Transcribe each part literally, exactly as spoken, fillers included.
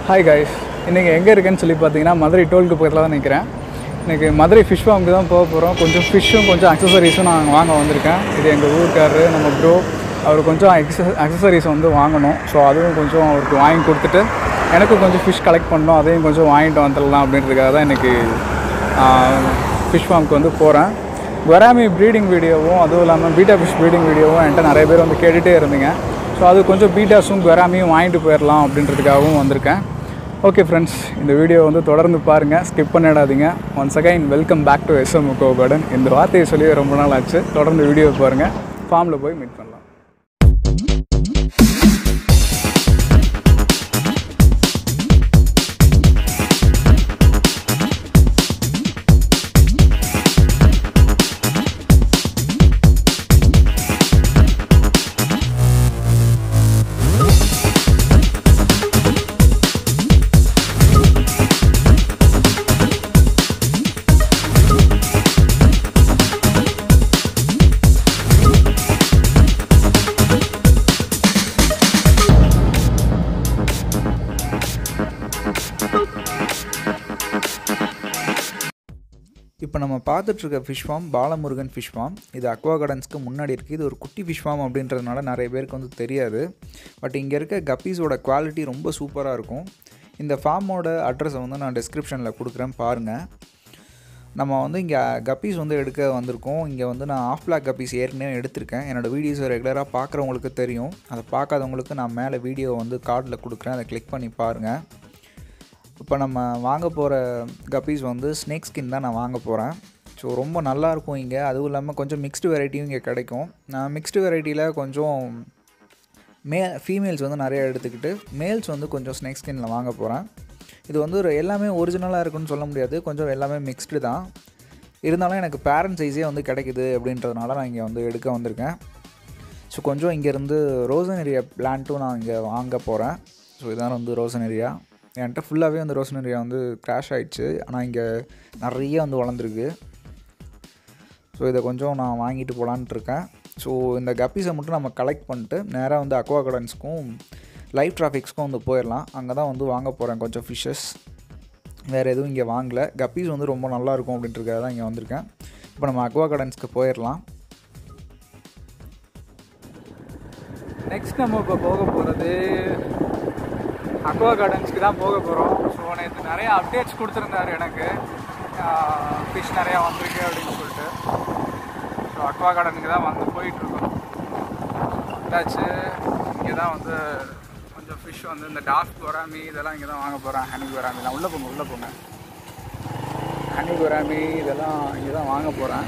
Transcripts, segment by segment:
Hi guys, இன்றைக்கி எங்கே இருக்கேன்னு சொல்லி பார்த்தீங்கன்னா மதுரை டோலுக்கு பக்கத்தில் தான் நிற்கிறேன். இன்றைக்கி மதுரை ஃபிஷ் ஃபார்முக்கு தான் போக போகிறோம். கொஞ்சம் ஃபிஷ்ஷும் கொஞ்சம் அக்சசரிஸும் நான் வாங்க வந்திருக்கேன். இது எங்கள் ஊருக்காரரு நம்ம ப்ரோ, அவர் கொஞ்சம் எக்ஸ அக்சசரிஸ் வந்து வாங்கணும். ஸோ அதுவும் கொஞ்சம் அவருக்கு வாங்கி கொடுத்துட்டு எனக்கும் கொஞ்சம் ஃபிஷ் கலெக்ட் பண்ணணும், அதையும் கொஞ்சம் வாங்கிட்டு வந்துடலாம் அப்படின்றதுக்காக தான் இன்றைக்கி ஃபிஷ் ஃபார்முக்கு வந்து போகிறேன். குராமி ப்ரீடிங் வீடியோவும் அதுவும் இல்லாமல் பீட்டா ஃபிஷ் ப்ரீடிங் வீடியோவும் என்கிட்ட நிறைய பேர் வந்து கேட்டுகிட்டே இருந்தீங்க. ஸோ அது கொஞ்சம் பீட்டாஸும் குராமியும் வாங்கிட்டு போயிடலாம் அப்படின்றதுக்காகவும் வந்திருக்கேன். ஓகே ஃப்ரெண்ட்ஸ், இந்த வீடியோ வந்து தொடர்ந்து பாருங்கள், ஸ்கிப் பண்ணிடாதீங்க. Once again welcome back to SM aqua garden. இந்த வார்த்தையை சொல்லி ரொம்ப நாள் ஆச்சு. தொடர்ந்து வீடியோ பாருங்கள், ஃபார்மில் போய் மீட் பண்ணலாம். இப்போ நம்ம பார்த்துட்ருக்க fish farm Balamurugan fish farm. இது அக்வா கார்டன்ஸ்க்கு முன்னாடி இருக்குது. இது ஒரு குட்டி ஃபிஷ் ஃபார்ம் அப்படின்றதுனால நிறைய பேருக்கு வந்து தெரியாது. பட் இங்கே இருக்க கப்பீஸோட குவாலிட்டி ரொம்ப சூப்பராக இருக்கும். இந்த ஃபார்மோட அட்ரஸை வந்து நான் டிஸ்கிரிப்ஷனில் கொடுக்குறேன், பாருங்கள். நம்ம வந்து இங்கே கப்பீஸ் வந்து எடுக்க வந்திருக்கோம். இங்கே வந்து நான் ஆஃப் பிளாக் கப்பீஸ் ஏற்கனவே எடுத்திருக்கேன். என்னோடய வீடியோஸை ரெகுலராக பார்க்குறவங்களுக்கு தெரியும். அதை பார்க்காதவங்களுக்கு நான் மேலே வீடியோ வந்து கார்டில் கொடுக்குறேன், அதை கிளிக் பண்ணி பாருங்கள். இப்போ நம்ம வாங்க போகிற கப்பீஸ் வந்து ஸ்னேக் ஸ்கின் தான் நான் வாங்க போகிறேன். ஸோ ரொம்ப நல்லாயிருக்கும் இங்கே. அதுவும் இல்லாமல் கொஞ்சம் மிக்ஸ்டு வெரைட்டியும் இங்கே கிடைக்கும். நான் மிக்ஸ்டு வெரைட்டியில் கொஞ்சம் மே ஃபீமேல்ஸ் வந்து நிறையா எடுத்துக்கிட்டு மேல்ஸ் வந்து கொஞ்சம் ஸ்னேக் ஸ்கின்னில் வாங்க போகிறேன். இது வந்து ஒரு எல்லாமே ஒரிஜினலாக இருக்குன்னு சொல்ல முடியாது, கொஞ்சம் எல்லாமே மிக்ஸ்டு தான். இருந்தாலும் எனக்கு பேரண்ட் சைஸே வந்து கிடைக்குது அப்படின்றதுனால நான் இங்கே வந்து எடுக்க வந்திருக்கேன். ஸோ கொஞ்சம் இங்கேருந்து ரோசனேரியா பிளான்ட்டும் நான் இங்கே வாங்க போகிறேன். ஸோ இதான் வந்து ரோசனேரியா. என்கிட்ட ஃபுல்லாகவே வந்து ரோசனேரியா வந்து க்ராஷ் ஆகிடுச்சு, ஆனால் இங்கே நிறைய வந்து வளர்ந்துருக்கு. ஸோ இதை கொஞ்சம் நான் வாங்கிட்டு போகலான்ட்டு இருக்கேன். ஸோ இந்த கப்பீஸை மட்டும் நம்ம கலெக்ட் பண்ணிட்டு நேராக வந்து அக்வா கார்டன்ஸ்க்கும் லைவ் டிராஃபிக்ஸ்க்கும் வந்து போயிடலாம். அங்கே தான் வந்து வாங்க போகிறேன் கொஞ்சம் ஃபிஷ்ஷஸ். வேறு எதுவும் இங்கே வாங்கலை. கப்பீஸ் வந்து ரொம்ப நல்லாயிருக்கும் அப்படின்றதுக்காக தான் இங்கே வந்திருக்கேன். இப்போ நம்ம அக்வா கார்டன்ஸ்க்கு போயிடலாம். நெக்ஸ்ட் நம்ம இப்போ போக போகிறது அக்வா கார்டன்ஸ்க்கு தான் போக போகிறோம். ஸோ நேற்று நிறைய அப்டேட்ஸ் கொடுத்துருந்தாரு எனக்கு, ஃபிஷ் நிறையா வந்திருக்கு அப்படின்னு சொல்லிட்டு. ஸோ அக்வா கார்டனுக்கு தான் வந்து போயிட்டுருக்கோம். வந்தாச்சு. இங்கே தான் வந்து கொஞ்சம் ஃபிஷ் வந்து இந்த டாஃப் குராமி இதெல்லாம் இங்கே தான் வாங்க போகிறேன். ஹனி குராமிலாம் உள்ளே போங்க உள்ளே போங்க ஹனி குராமி இதெல்லாம் இங்கே தான் வாங்க போகிறேன்.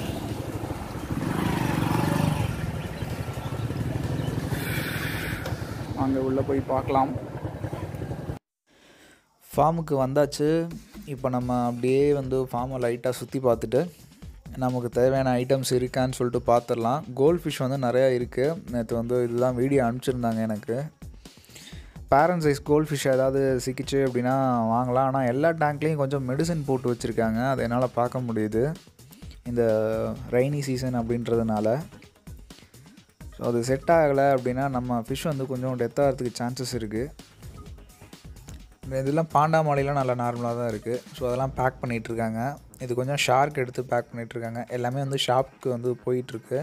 அங்கே உள்ளே போய் பார்க்கலாம். ஃபார்முக்கு வந்தாச்சு. இப்போ நம்ம அப்படியே வந்து ஃபார்மை லைட்டாக சுற்றி பார்த்துட்டு நமக்கு தேவையான ஐட்டம்ஸ் இருக்கான்னு சொல்லிட்டு பார்த்துடலாம். கோல்ட் ஃபிஷ் வந்து நிறையா இருக்குது. நேற்று வந்து இதுதான் வீடியோ அனுப்பிச்சிருந்தாங்க எனக்கு. பேரண்ட் சைஸ் கோல்ட் ஃபிஷ் ஏதாவது சிக்கிச்சு அப்படின்னா வாங்கலாம். ஆனால் எல்லா டேங்க்லேயும் கொஞ்சம் மெடிசன் போட்டு வச்சுருக்காங்க, அதை என்னால் பார்க்க முடியுது இந்த ரெய்னி சீசன் அப்படின்றதுனால. ஸோ அது செட் ஆகலை அப்படின்னா நம்ம ஃபிஷ் வந்து கொஞ்சம் டெத் ஆகிறதுக்கு சான்சஸ் இருக்குது. இதெல்லாம் பாண்டா மாலையெல்லாம் நல்லா நார்மலாக தான் இருக்குது. ஸோ அதெல்லாம் பேக் பண்ணிகிட்ருக்காங்க. இது கொஞ்சம் ஷார்க் எடுத்து பேக் பண்ணிகிட்ருக்காங்க. எல்லாமே வந்து ஷாப்புக்கு வந்து போயிட்டுருக்கு.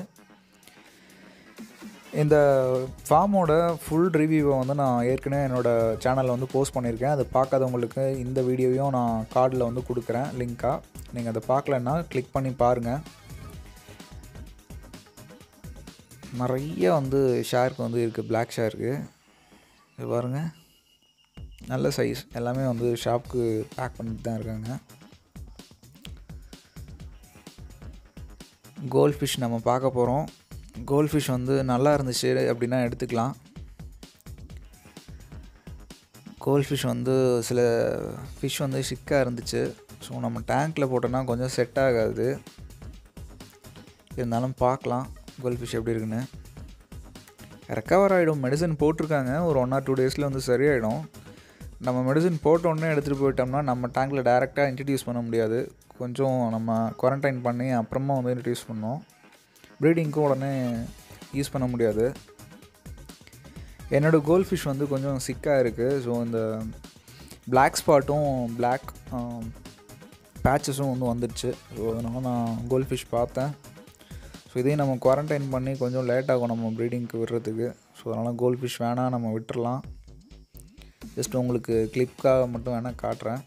இந்த ஃபார்மோட ஃபுல் ரிவ்யூவை வந்து நான் ஏற்கனவே என்னோடய சேனலில் வந்து போஸ்ட் பண்ணியிருக்கேன். அதை பார்க்காதவங்களுக்கு இந்த வீடியோவையும் நான் கார்டில் வந்து கொடுக்குறேன் லிங்காக. நீங்கள் அதை பார்க்கலன்னா கிளிக் பண்ணி பாருங்கள். நிறைய வந்து ஷார்க் வந்து இருக்குது, பிளாக் ஷார்க்கு. இது பாருங்கள், நல்ல சைஸ். எல்லாமே வந்து ஷாப்புக்கு பேக் பண்ணிட்டு தான் இருக்காங்க. கோல்ட் ஃபிஷ் நம்ம பார்க்க போகிறோம். கோல்ட் ஃபிஷ் வந்து நல்லா இருந்துச்சு அப்படின்னா எடுத்துக்கலாம். கோல்ட் ஃபிஷ் வந்து சில ஃபிஷ் வந்து சிக்காக இருந்துச்சு. ஸோ நம்ம டேங்க்கில் போட்டோன்னா கொஞ்சம் செட் ஆகாது. இருந்தாலும் பார்க்கலாம் கோல்ட் ஃபிஷ் எப்படி இருக்குன்னு. ரெக்கவர் ஆகிடும். மெடிசன் போட்டிருக்காங்க, ஒரு ஒன் ஆர் டூ டேஸில் வந்து சரியாயிடும். நம்ம மெடிசன் போட்டோன்னே எடுத்துகிட்டு போயிட்டோம்னா நம்ம டேங்க்கில் டைரெக்டாக இன்ட்ரடியூஸ் பண்ண முடியாது. கொஞ்சம் நம்ம குவாரண்டைன் பண்ணி அப்புறமா வந்து இன்ட்ரடியூஸ் பண்ணோம். ப்ரீடிங்க்கும் உடனே யூஸ் பண்ண முடியாது. என்னோடய கோல்ட் ஃபிஷ் வந்து கொஞ்சம் சிக்காக இருக்குது. ஸோ இந்த பிளாக் ஸ்பாட்டும் பிளாக் பேச்சஸும் வந்து வந்துடுச்சு. ஸோ அதனால் நான் கோல்ட் ஃபிஷ் பார்த்தேன். ஸோ இதையும் நம்ம குவாரண்டைன் பண்ணி கொஞ்சம் லேட் ஆகும் நம்ம ப்ரீடிங்க்கு விடுறதுக்கு. ஸோ அதனால் கோல்ட் ஃபிஷ் வேணால் நம்ம விட்டுறலாம். ஜஸ்ட் உங்களுக்கு கிளிப்காக மட்டும் வேணால் காட்டுறேன்.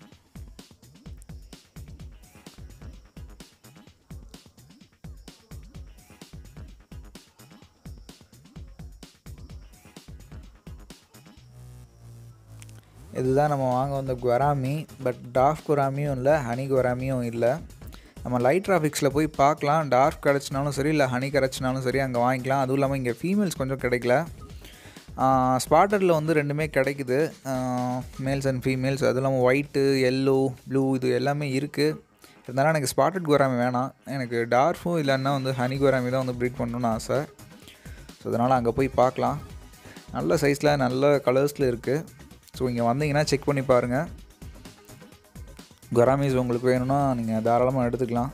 இதுதான் நம்ம வாங்க வந்த குவராமி. பட் டார்ஃப் குவராமியும் இல்லை, ஹனி குவராமியும் இல்லை. நம்ம லைட் டிராஃபிக்ஸில் போய் பார்க்கலாம். டார்ஃப் கிடச்சினாலும் சரி, இல்லை ஹனி கிடச்சினாலும் சரி அங்கே வாங்கிக்கலாம். அதுவும் இல்லாமல் இங்கே ஃபீமேல்ஸ் கொஞ்சம் கிடைக்கல. ஸ்பாட்டரில் வந்து ரெண்டுமே கிடைக்குது, மேல்ஸ் அண்ட் ஃபீமேல்ஸ். அதுவும் இல்லாமல் ஒயிட்டு, எல்லோ, ப்ளூ இது எல்லாமே இருக்குது. இருந்தாலும் எனக்கு ஸ்பாட்டட் குவராமி வேணாம். எனக்கு டார்ஃபும் இல்லைன்னா வந்து ஹனி குவராமி தான் வந்து ப்ரீட் பண்ணணுன்னு ஆசை. ஸோ அதனால் அங்கே போய் பார்க்கலாம். நல்ல சைஸில் நல்ல கலர்ஸில் இருக்குது. ஸோ இங்கே வந்தீங்கன்னா செக் பண்ணி பாருங்கள். குவராமிஸ் உங்களுக்கு வேணும்னா நீங்கள் தாராளமாக எடுத்துக்கலாம்.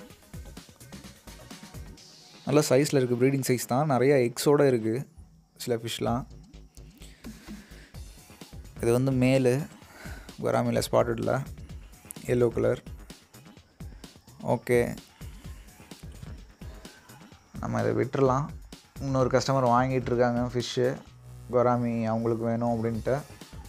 நல்ல சைஸில் இருக்குது, ப்ரீடிங் சைஸ் தான். நிறைய எக்ஸோடு இருக்குது சில ஃபிஷ்லாம். இது வந்து மேலு குவராமியில் ஸ்பாட்டடில் எல்லோ கலர். ஓகே, நம்ம இதை விட்டுறலாம். இன்னொரு கஸ்டமர் வாங்கிட்டு இருக்காங்க ஃபிஷ்ஷு குவராமி அவங்களுக்கு வேணும் அப்படின்ட்டு.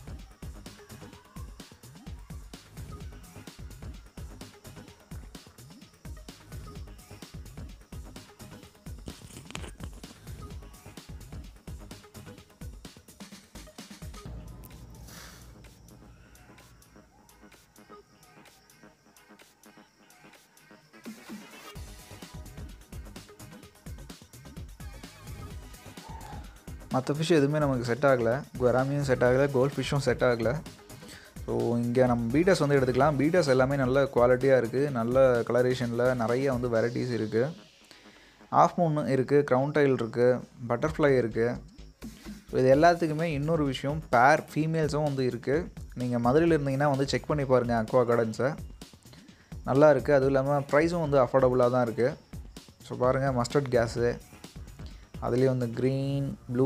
மற்ற ஃபிஷ் எதுவுமே நமக்கு செட் ஆகலை. குவராமியும் செட் ஆகலை, கோல்ட் ஃபிஷ்ஷும் செட் ஆகலை. ஸோ இங்கே நம்ம பீட்டாஸ் வந்து எடுத்துக்கலாம். பீட்டாஸ் எல்லாமே நல்ல குவாலிட்டியாக இருக்குது, நல்ல கலரேஷனில் நிறைய வந்து வெரைட்டிஸ் இருக்குது. ஆஃப் மூன் இருக்குது, க்ரௌன் டைல் இருக்குது, பட்டர்ஃப்ளை இருக்குது. ஸோ இது எல்லாத்துக்குமே இன்னொரு விஷயம், பேர் ஃபீமேல்ஸும் வந்து இருக்குது. நீங்கள் மதுரையில் இருந்தீங்கன்னா வந்து செக் பண்ணி பாருங்கள் அக்வா கார்டன்ஸை. நல்லா இருக்குது. அதுவும் இல்லாமல் ப்ரைஸும் வந்து அஃபோர்டபுளாக தான் இருக்குது. ஸோ பாருங்கள், மஸ்டர்ட் கேஸு, அதுலேயும் வந்து க்ரீன், ப்ளூ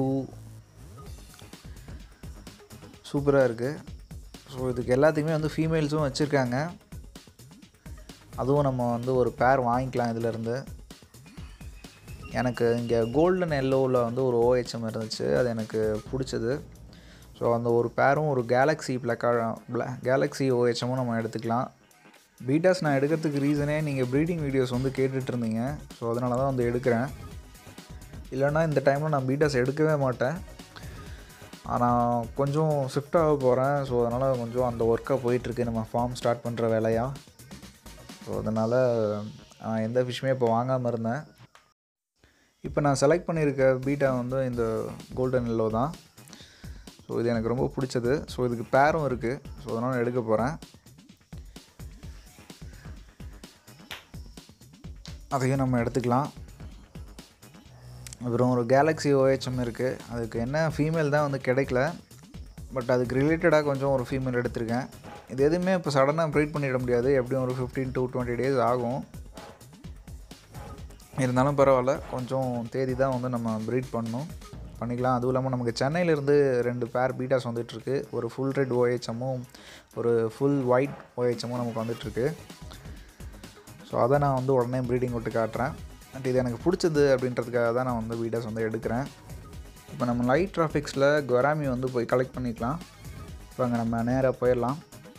சூப்பராக இருக்குது. ஸோ இதுக்கு எல்லாத்துக்குமே வந்து ஃபீமேல்ஸும் வச்சுருக்காங்க. அதுவும் நம்ம வந்து ஒரு பேர் வாங்கிக்கலாம் இதிலேருந்து. எனக்கு இங்கே கோல்டன் எல்லோவில் வந்து ஒரு ஓஹெச்எம் இருந்துச்சு, அது எனக்கு பிடிச்சது. ஸோ அந்த ஒரு பேரும் ஒரு கேலக்ஸி பிளக்கா பிளா கேலக்ஸி ஓஹெச்எம்மும் நம்ம எடுத்துக்கலாம். பீட்டாஸ் நான் எடுக்கிறதுக்கு ரீசனே நீங்கள் ப்ரீடிங் வீடியோஸ் வந்து கேட்டுட்ருந்தீங்க. ஸோ அதனால தான் வந்து எடுக்கிறேன். இல்லைன்னா இந்த டைமில் நான் பீட்டாஸ் எடுக்கவே மாட்டேன். ஆனால் கொஞ்சம் ஷிஃப்ட் ஆக போகிறேன். ஸோ அதனால் கொஞ்சம் அந்த ஒர்க்காக போயிட்டுருக்கு, நம்ம ஃபார்ம் ஸ்டார்ட் பண்ணுற வேலையாக. ஸோ அதனால் நான் எந்த ஃபிஷ்ஷுமே இப்போ வாங்காமல் இருந்தேன். இப்போ நான் செலக்ட் பண்ணியிருக்க பீட்டா வந்து இந்த கோல்டன் எல்லோ தான். ஸோ இது எனக்கு ரொம்ப பிடிச்சது. ஸோ இதுக்கு பேரும் இருக்குது. ஸோ அதனால் எடுக்க போகிறேன். அதையும் நம்ம எடுத்துக்கலாம். அப்புறம் ஒரு கேலக்ஸி ஓஹெச்எம் இருக்குது. அதுக்கு என்ன ஃபீமேல் தான் வந்து கிடைக்கல. பட் அதுக்கு ரிலேட்டடாக கொஞ்சம் ஒரு ஃபீமேல் எடுத்திருக்கேன். இது எதுவுமே இப்போ சடனாக ப்ரீட் பண்ணிட முடியாது. எப்படியும் ஒரு ஃபிஃப்டீன் டு டுவெண்ட்டி டேஸ் ஆகும். இருந்தாலும் பரவாயில்ல, கொஞ்சம் தேதி தான் வந்து நம்ம ப்ரீட் பண்ணணும், பண்ணிக்கலாம். அதுவும் இல்லாமல் நமக்கு சென்னையிலேருந்து ரெண்டு பேர் பீட்டாஸ் வந்துட்டுருக்கு. ஒரு ஃபுல் ரெட் ஓஹெச்எம்மும் ஒரு ஃபுல் ஒயிட் ஓஹெச்எம்மும் நமக்கு வந்துட்டுருக்கு. ஸோ அதை நான் வந்து உடனே ப்ரீடிங் விட்டு காட்டுறேன். பட் இது எனக்கு பிடிச்சது அப்படின்றதுக்காக தான் நான் வந்து வீடியோஸ் வந்து எடுக்கிறேன். இப்போ நம்ம லைட் டிராஃபிக்ஸில் குவராமி வந்து போய் கலெக்ட் பண்ணிக்கலாம். இப்போ அங்கே நம்ம நேராக போயிடலாம்.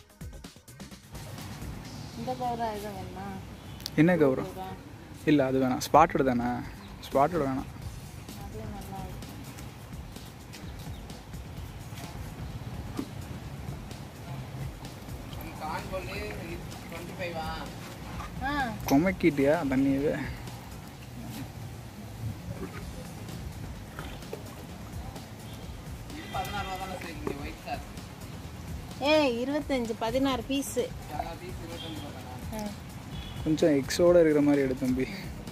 என்ன கௌரம்? இல்லை அது வேணாம், ஸ்பாட்டட் தானே. ஸ்பாட்டட் வேணாம். கொமைக்கிட்டியா தண்ணியவே? ஏ இருபத்தஞ்சு பதினாறு பீஸு. கொஞ்சம் எக்ஸோடு இருக்கிற மாதிரி எடு தம்பி.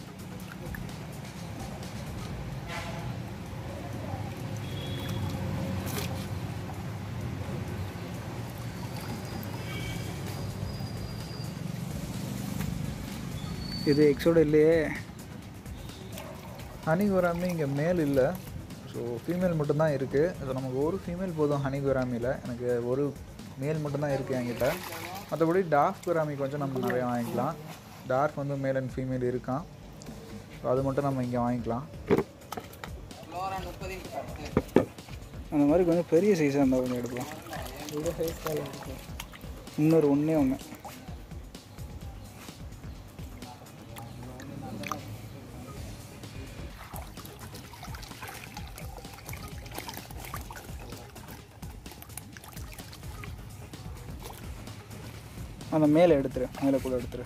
இது எக்ஸோடு இல்லையே. ஹனி குவராமி இங்கே மேல் இல்லை. ஸோ ஃபீமேல் மட்டும்தான் இருக்குது. ஸோ நமக்கு ஒரு ஃபீமேல் போதும் ஹனி குவராமியில். எனக்கு ஒரு மேல் மட்டும்தான் இருக்குது என்கிட்ட. மற்றபடி டார்க் குராமி கொஞ்சம் நம்ம நிறையா வாங்கிக்கலாம். டார்க் வந்து மேல் அண்ட் ஃபீமேல் இருக்கான். ஸோ அது மட்டும் நம்ம இங்கே வாங்கிக்கலாம். அந்த மாதிரி கொஞ்சம் பெரிய சைஸாக இருந்தால் கொஞ்சம் எடுக்கலாம். இந்த சைஸாக இருக்கும். இன்னொரு ஒன்றே ஒன்று அந்த மேலே எடுத்துரு, மேலே கூட எடுத்துரு.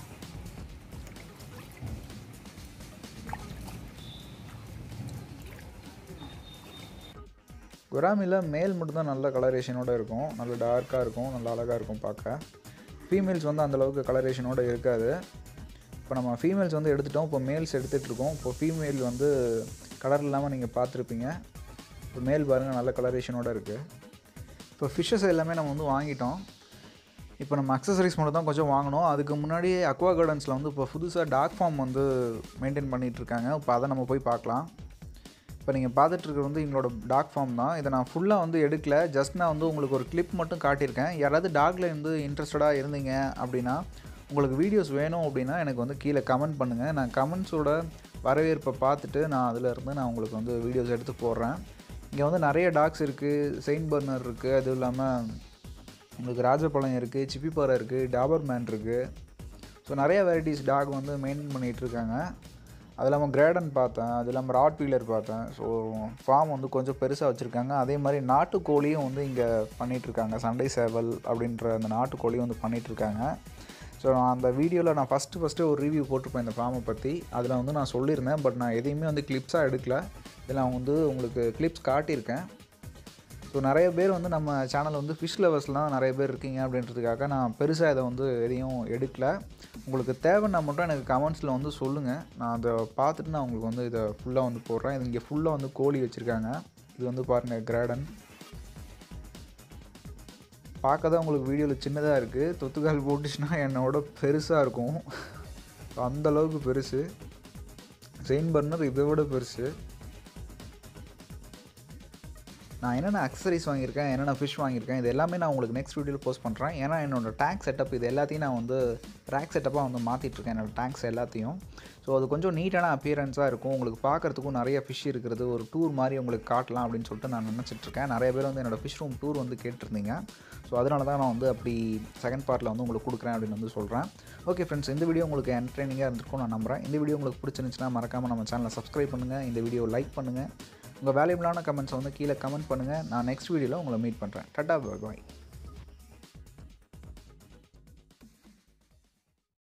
குராமியில் மேல் மட்டும்தான் நல்ல கலரேஷனோடு இருக்கும், நல்ல டார்க்காக இருக்கும், நல்ல அழகாக இருக்கும் பார்க்க. ஃபீமேல்ஸ் வந்து அந்தளவுக்கு கலரேஷனோடு இருக்காது. இப்போ நம்ம ஃபீமேல்ஸ் வந்து எடுத்துட்டோம், இப்போ மேல்ஸ் எடுத்துகிட்ருக்கோம். இப்போ ஃபீமேல் வந்து கலர் இல்லாமல் நீங்கள் பார்த்துருப்பீங்க. இப்போ மேல் பாருங்கள் நல்ல கலரேஷனோடு இருக்குது. இப்போ ஃபிஷ்ஷஸ் எல்லாமே நம்ம வந்து வாங்கிட்டோம். இப்போ நம்ம அக்சசரிஸ் மட்டும் தான் கொஞ்சம் வாங்கணும். அதுக்கு முன்னாடி அக்வா கார்டன்ஸில் வந்து இப்போ புதுசாக டாக் ஃபார்ம் வந்து மெயின்டைன் பண்ணிகிட்ருக்காங்க. இப்போ அதை நம்ம போய் பார்க்கலாம். இப்போ நீங்கள் பார்த்துட்ருக்கிறது வந்து எங்களோட டாக் ஃபார்ம் தான். இதை நான் ஃபுல்லாக வந்து எடுக்கல, ஜஸ்ட் நான் வந்து உங்களுக்கு ஒரு கிளிப் மட்டும் காட்டியிருக்கேன். யாராவது டாகில் இருந்து இன்ட்ரெஸ்டடாக இருந்தீங்க அப்படின்னா, உங்களுக்கு வீடியோஸ் வேணும் அப்படின்னா எனக்கு வந்து கீழே கமெண்ட் பண்ணுங்கள். நான் கமெண்ட்ஸோட வரவேற்பை பார்த்துட்டு நான் அதில் இருந்து நான் உங்களுக்கு வந்து வீடியோஸ் எடுத்து போடுறேன். இங்கே வந்து நிறைய டாக்ஸ் இருக்குது. செயின்ட் பர்னர் இருக்குது, அதுவும் இல்லாமல் உங்களுக்கு ராஜபாளையம் இருக்குது, சிப்பிப்பாறை இருக்குது, டாபர் மேன் இருக்குது. ஸோ நிறைய வெரைட்டிஸ் டாக் வந்து மெயின்டைன் பண்ணிகிட்ருக்காங்க. அது இல்லாமல் கிரேடன் பார்த்தேன், அது இல்லாமல் ராட் வீலர் பார்த்தேன். ஸோ ஃபார்ம் வந்து கொஞ்சம் பெருசாக வச்சுருக்காங்க. அதே மாதிரி நாட்டுக்கோழியும் வந்து இங்கே பண்ணிகிட்ருக்காங்க. சண்டை சேவல் அப்படின்ற அந்த நாட்டுக்கோழியும் வந்து பண்ணிகிட்ருக்காங்க. ஸோ நான் அந்த வீடியோவில் நான் ஃபஸ்ட்டு ஃபஸ்ட்டு ஒரு ரிவ்யூ போட்டிருப்பேன் இந்த ஃபார்மை பற்றி. அதில் வந்து நான் சொல்லியிருந்தேன், பட் நான் எதையுமே வந்து கிளிப்ஸாக எடுக்கல. இதில் நான் வந்து உங்களுக்கு கிளிப்ஸ் காட்டியிருக்கேன். ஸோ நிறைய பேர் வந்து நம்ம சேனல் வந்து ஃபிஷ் லவர்ஸ்லாம் நிறைய பேர் இருக்கீங்க அப்படின்றதுக்காக நான் பெருசாக இதை வந்து எதையும் எடுக்கல. உங்களுக்கு தேவைன்னா மட்டும் எனக்கு கமெண்ட்ஸில் வந்து சொல்லுங்கள். நான் அதை பார்த்துட்டு நான் உங்களுக்கு வந்து இதை ஃபுல்லாக வந்து போடுறேன். இது இங்கே ஃபுல்லாக வந்து கோழி வச்சுருக்காங்க. இது வந்து பாருங்கள் கிராடன். பார்க்க தான் உங்களுக்கு வீடியோவில் சின்னதாக இருக்குது. தொத்துக்கால் போட்டுச்சுன்னா என்னோட பெருசாக இருக்கும். அந்தளவுக்கு பெருசு. செயின் பர்னர் இதை விட பெருசு. நான் என்னென்ன அக்சசரிஸ் வாங்கியிருக்கேன், என்னென்ன ஃபிஷ் வாங்கியிருக்கேன், இது எல்லாமே நான் உங்களுக்கு நெக்ஸ்ட் வீடியோவில் போஸ்ட் பண்ணுறேன். ஏன்னா என்னோடய டேங்க் செட்டப் இது எல்லாத்தையும் நான் வந்து ரேக் செட்டப்பாக வந்து மாற்றிட்டுருக்கேன், என்னோடய டேங்க்ஸ் எல்லாத்தையும். ஸோ அது கொஞ்சம் நீட்டான அப்பியரன்ஸாக இருக்கும். உங்களுக்கு பார்க்குறதுக்கும் நிறைய ஃபிஷ் இருக்கிறது, ஒரு டூர் மாதிரி உங்களுக்கு காட்டலாம் அப்படின்னு சொல்லிட்டு நான் நினச்சிட்ருக்கேன். நிறைய பேர் வந்து என்னோடய ஃபிஷ் ரூம் டூர் வந்து கேட்டிருந்தீங்க. ஸோ அதனால தான் நான் வந்து அப்படி செகண்ட் பார்ட்டில் வந்து உங்களுக்கு கொடுக்குறேன் அப்படின்னு வந்து சொல்கிறேன். ஓகே ஃப்ரெண்ட்ஸ், இந்த வீடியோ உங்களுக்கு என்டர்டெய்னிங்காக இருந்திருக்கும் நான் நம்புகிறேன். இந்த வீடியோ உங்களுக்கு பிடிச்சிருந்துச்சுன்னா மறக்காமல் நம்ம சேனலை சப்ஸ்கிரைப் பண்ணுங்கள், இந்த வீடியோ லைக் பண்ணுங்கள். உங்கள் வேல்யூபிளான கமெண்ட்ஸை வந்து கீழே கமெண்ட் பண்ணுங்கள். நான் நெக்ஸ்ட் வீடியோவில் உங்களை மீட் பண்ணுறேன். டாடா, பாய் பாய்.